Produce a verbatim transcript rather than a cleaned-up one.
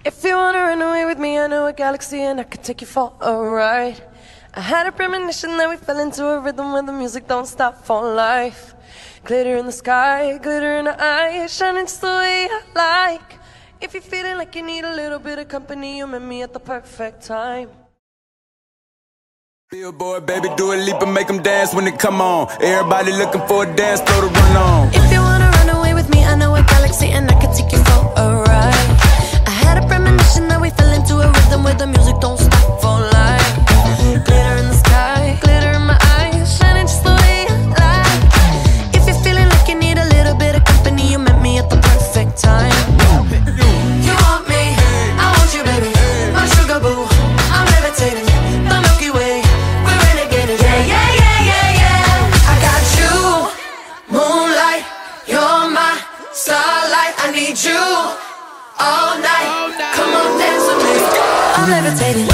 If you wanna run away with me, I know a galaxy and I could take you for a ride. I had a premonition that we fell into a rhythm where the music don't stop for life. Glitter in the sky, glitter in the eyes, shining just the way I like. If you're feeling like you need a little bit of company, you met me at the perfect time. Billboard, baby, do a leap and make them dance when they come on. Everybody looking for a dance floor to run on. If you wanna run away with me, I know a galaxy and I could take you for a ride. I had a premonition that we fell into a rhythm where the music don't stop for life. Glitter in the sky, glitter in my eyes, shining just the way I like. If you're feeling like you need a little bit of company, you met me at the perfect time. You want me, I want you, baby, my sugar boo, I'm levitating, the Milky Way, we're renegading. Yeah, yeah, yeah, yeah, yeah. I got you, moonlight, you're my starlight. I need you all night, come on, dance with me. I'm levitating.